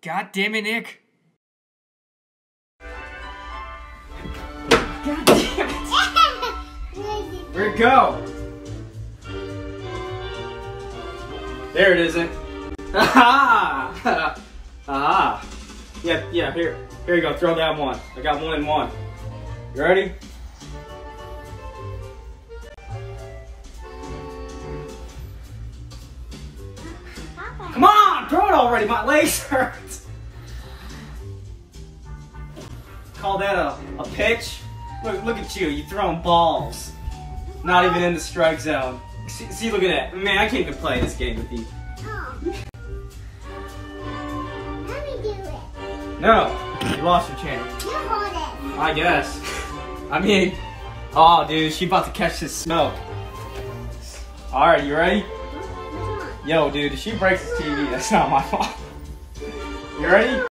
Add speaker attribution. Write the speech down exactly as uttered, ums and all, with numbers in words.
Speaker 1: God damn it, Nick. God damn it. Where'd it go? There it isn't. Aha! Aha! Yeah, yeah, here. Here you go, throw that one. I got one and one. You ready? Come on, throw it already, my legs hurt. Call that a, a pitch? Look, look at you, you throwing balls. Not even in the strike zone. See, see, look at that. Man, I can't even play this game with you.
Speaker 2: Oh. Let me do it.
Speaker 1: No, you lost your chance.
Speaker 2: You hold it.
Speaker 1: I guess. I mean, oh dude, she about to catch this smoke. Alright, you ready? Yo, dude, if she breaks this T V, that's not my fault. You ready?